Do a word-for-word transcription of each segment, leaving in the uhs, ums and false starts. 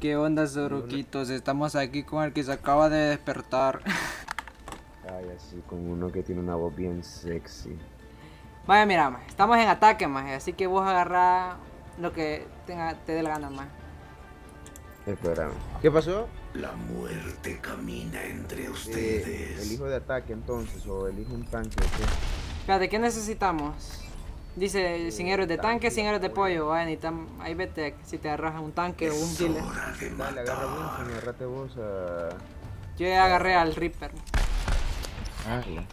¿Qué onda, Zoruquitos? Estamos aquí con el que se acaba de despertar. Ay, así, con uno que tiene una voz bien sexy. Vaya, mira, maje, estamos en ataque, maje, así que vos agarrá lo que tenga, te dé la gana, maje. Espérame. ¿Qué pasó? La muerte camina entre Eh, ustedes. elijo de ataque entonces, o elijo un tanque, ¿o qué? Espérate, ¿qué necesitamos? Dice, sin héroes de tanque, sin héroes de pollo. Vaya, necesitamos, ahí vete si te agarras un tanque o un Es killer. hora de Dale, agarra matar. Winston y agarrate vos a... Yo ya agarré al Reaper. Hazla.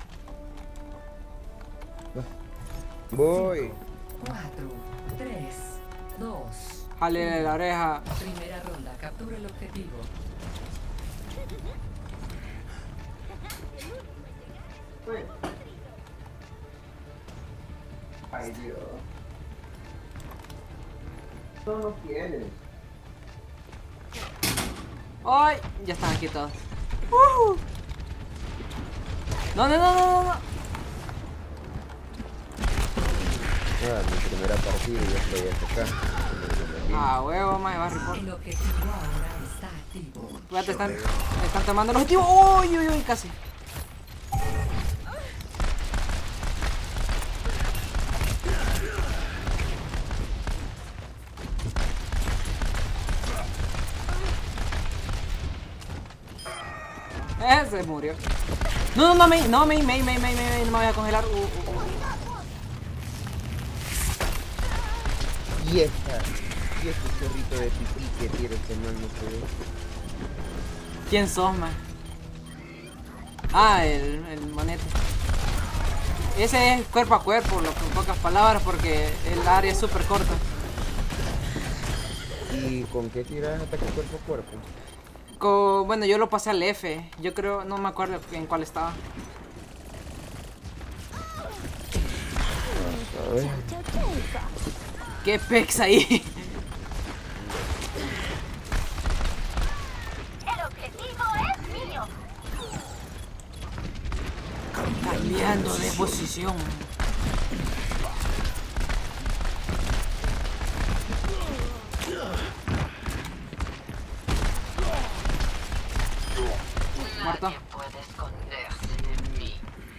Voy. cuatro, tres, dos. Jale la oreja. Primera ronda, captura el objetivo. Ay, Dios. No lo quieres. ¡Ay! Ya están aquí todos. ¡Uh! No, no, no, no, no. Ah, mi primera partida y ya estoy acá. Ah, huevo, maje, va a report. El objetivo ahora está activo. Fíjate, están, están tomando el objetivo. ¡Uy, uy, uy! Casi. Eh, se murió. No, no, no, me, no, me, me, me, me, me, no me voy a congelar. Uh, uh, uh. Y esta, y este chorrito de pipí que tiene este man, no sé. ¿Quién sos, man? Ah, el, el monete. Ese es cuerpo a cuerpo, lo, en pocas palabras, porque el área es súper corta. ¿Y con qué tiras ataque cuerpo a cuerpo? Co- bueno, yo lo pasé al F. Yo creo, no me acuerdo en cuál estaba. A ver. ¿Qué pex ahí? El objetivo es mío. Cambiando de posición. Muerto. Puede esconderse de mí.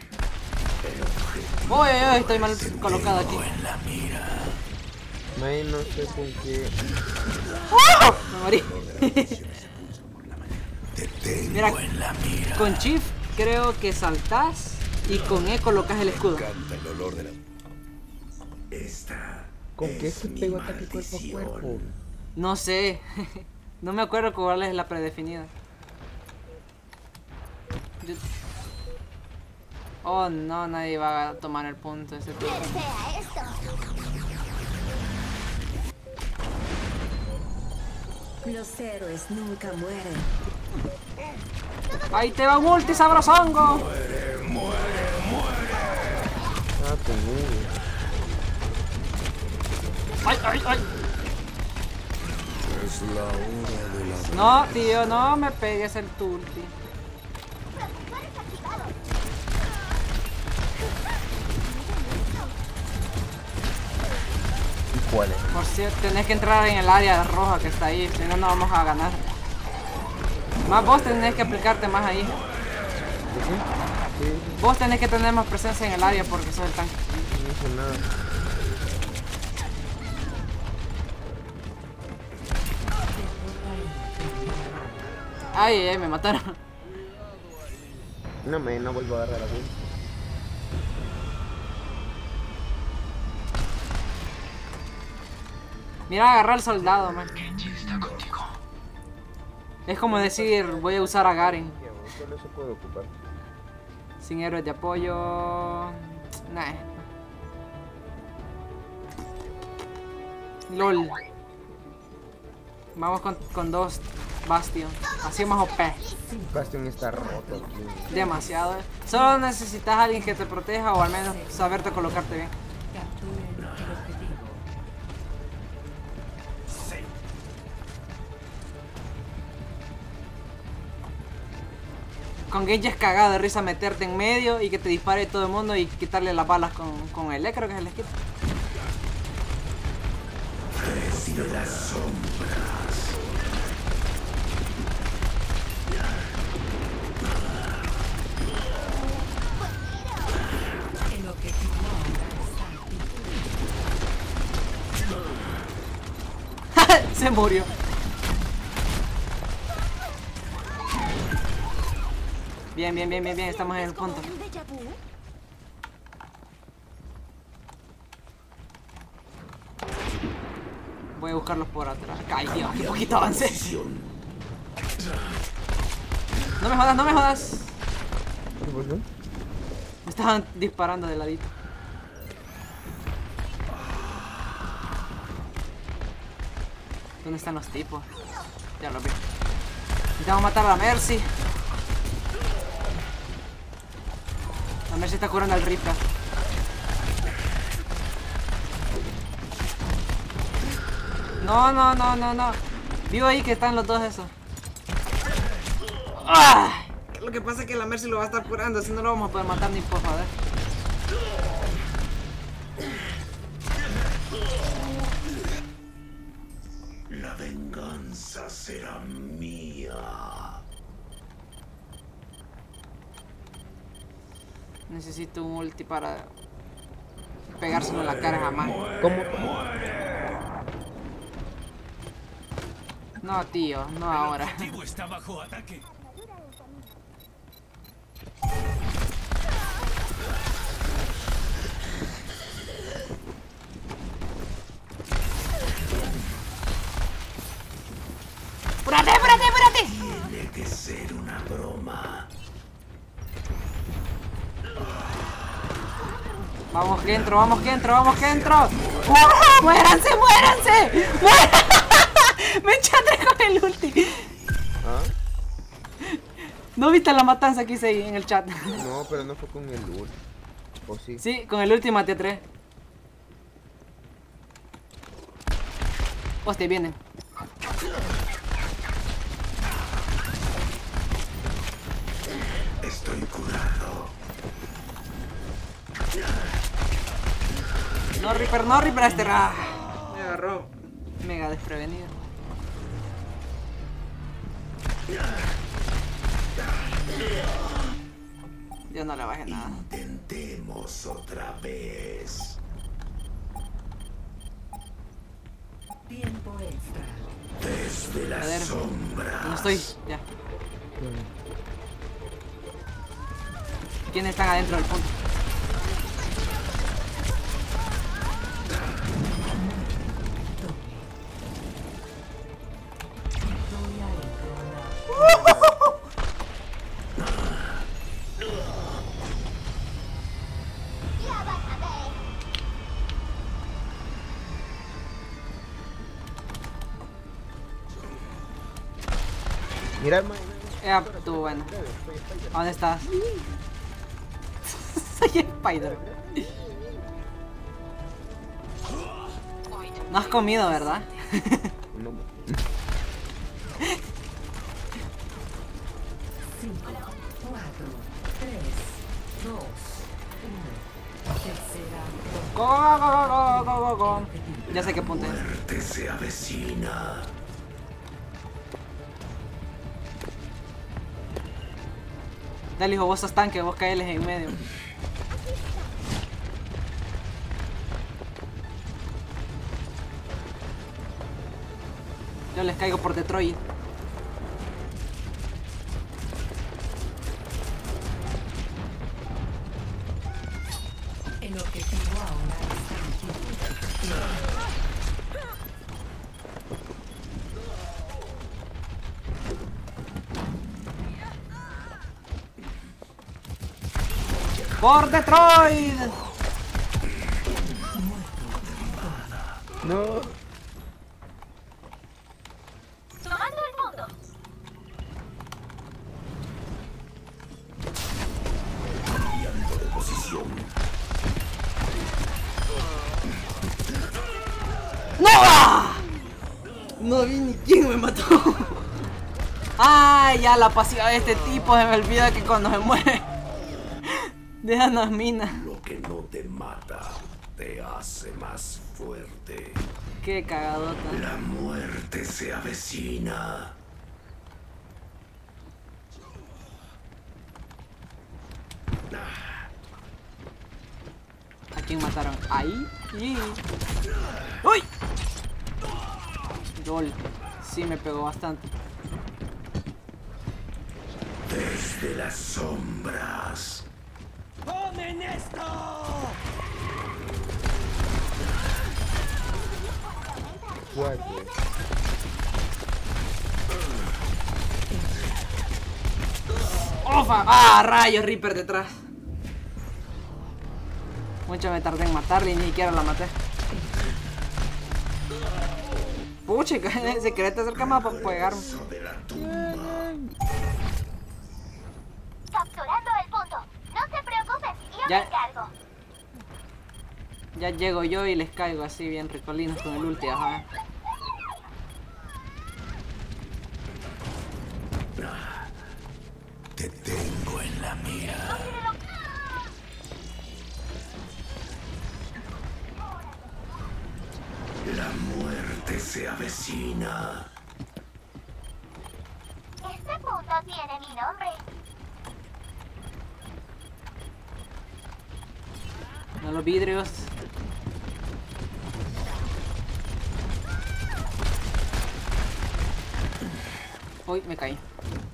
Uy, uy, uy, estoy mal colocado aquí. En la mira. May, no sé con qué. Me morí. Te tengo Mira. en la mira. Con Shift creo que saltás y con E colocas el escudo. Canta el olor de la... Esta ¿Con qué es se mi pegó ataque cuerpo a maldición. cuerpo? No sé. No me acuerdo cuál es la predefinida. Yo- Oh no, nadie va a tomar el punto ese tipo. ¿Quién sea esto? Los héroes nunca mueren. ¡Ahí te va un ulti sabrosongo! Ah, conmigo. ¡Ay, ay, ay! Es la hora de la... No, tío, no me pegues el ulti. ¿Cuál es? Por cierto, tenés que entrar en el área roja que está ahí, si no, no vamos a ganar. Más vos tenés que aplicarte más ahí. Sí, Vos tenés que tener más presencia en el área porque sos el tanque. no hice nada. Ay, ay, ay, me mataron. No, me no vuelvo a agarrar a Winston. Mira, agarrar al soldado, man. Es como decir, voy a usar a Garen. ¿Qué hago? Solo se puede ocupar. Sin héroes de apoyo. Nah. LOL. Vamos con, con dos Bastion. Así más O P. Bastion está roto aquí. Demasiado. eh. Solo necesitas a alguien que te proteja o al menos saberte colocarte bien. Capturen el objetivo. Con Genji es cagado de risa meterte en medio y que te dispare todo el mundo y quitarle las balas con, con el E, creo que es el skip. Precio las sombras. Se murió. Bien, bien, bien, bien, bien. Estamos en el punto. ¿Un déjà vu? Voy a buscarlos por atrás. Ay, Dios, qué poquito avance. No me jodas, no me jodas. ¿Qué pasó? Me estaban disparando de ladito. ¿Dónde están los tipos? Ya lo vi. Necesitamos matar a la Mercy. La Mercy está curando al Reaper. No, no, no, no, no. Vivo ahí que están los dos esos. ¡Ah! Lo que pasa es que la Mercy lo va a estar curando, así no lo vamos a poder matar ni por joder. La venganza será mía. Necesito un ulti para pegárselo en la cara jamás. ¿Cómo? No, tío, no ahora. El objetivo está bajo ataque. ¡Apúrate, apúrate, apúrate! Tiene que ser una broma. Vamos que entro, vamos que entro, vamos que entro. ¡Ah! ¡Muéranse, muéranse! ¡Muéranse! Me echaste con el ulti. ¿Ah? ¿No viste la matanza que hice ahí en el chat? No, pero no fue con el ult. ¿O sí? Sí, con el ulti maté a tres. Hostia, vienen. Estoy curado. No, Reaper, no, Reaper, este ra. Me agarró. Mega desprevenido. Yo no le bajé nada. Intentemos otra vez. Tiempo extra. Desde A las ver. sombras. No estoy, ya. ¿Quiénes están adentro del punto? Victoria en Corona. Ya van a ver. Mira, man. Ya, estuvo bueno. ¿A dónde estás? Soy Spider. No has comido, ¿verdad? No. cinco, cuatro, tres, dos, uno. Tercera ronda. Go, go, go, go, go, go, go. Ya sé qué punto es. Muerte se avecina. Dale, hijo, vos sos tanque, vos caeles en medio. Yo les caigo por Detroit. El objetivo ahora está aquí. ¡Por Detroit! No. Tomando el punto. Cambiando de posición. ¡No! No vi ni quién me mató. Ay, ya la pasiva de este tipo se me olvida que cuando se muere déjanos minas. Lo que no te mata te hace más fuerte. Qué cagadota. La muerte se avecina. ¿A quién mataron? Ahí. Y... ¡Uy! Lol. Sí me pegó bastante. Desde las sombras. ¡Tomen esto! Fuerte. ¡Ofa! ¡Ah, rayos! Reaper detrás. Mucho me tardé en matarla y ni siquiera la maté. Pucha, se quería te acercar más para pegarme. De la tumba. Capturando el punto. No se preocupen, yo Ya. me encargo. Ya llego yo y les caigo así bien ricolinos con el ulti, ajá. Te tengo en la mira. La muerte se avecina. Este punto tiene mi nombre. No los vidrios. Uy, me caí.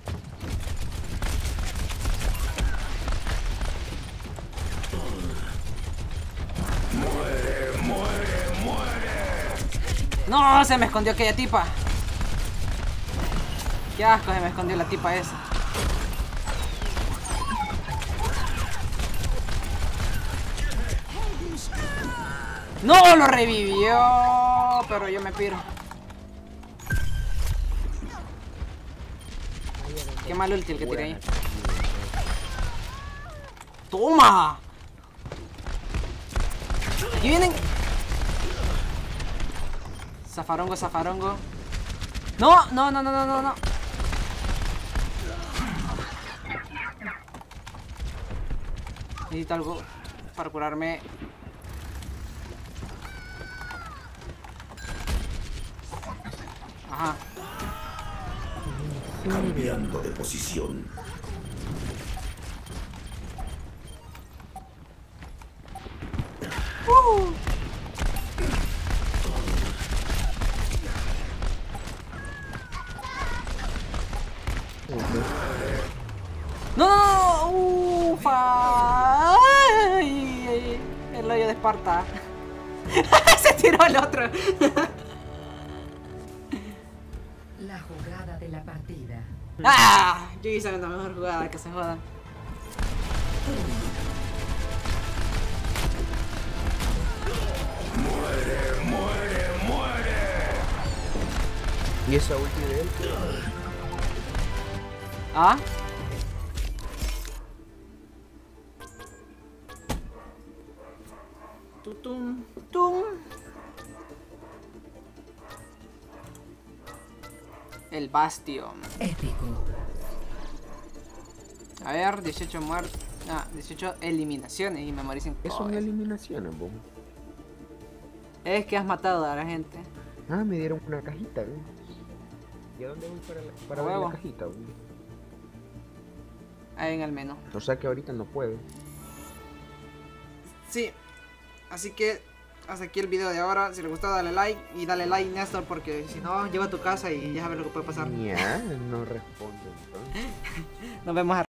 Muere, muere, muere. No, se me escondió aquella tipa. Qué asco, se me escondió la tipa esa. No, lo revivió, pero yo me piro. Qué mal ulti el que tiré ahí. ¡Toma! Aquí vienen. Zafarongo, zafarongo. No, no, no, no, no, no, no. Necesito algo para curarme. Ajá. Cambiando de posición. Uh. No, no, no, ufa. Ay, ay, el hoyo de Esparta. Se tiró el otro. La jugada de la partida. Ah, yo hice una mejor jugada, que se jodan. Muere, muere, muere. ¿Y esa ulti de él? ¿Ah? Tutum, tum. El Bastion. Épico. A ver, dieciocho muertos. Ah, dieciocho eliminaciones y me morí sin Es una eliminación, boom. Es que has matado a la gente. Ah, me dieron una cajita, güey. ¿Y a dónde voy para, la, para ver Huevo. la cajita, güey? Ahí en el menú. O sea que ahorita no puedo. Sí. Así que hasta aquí el video de ahora. Si les gustó, dale like. Y dale like, Néstor, porque si no, lleva a tu casa y ya sabes lo que puede pasar. Ya, no respondo entonces. Nos vemos a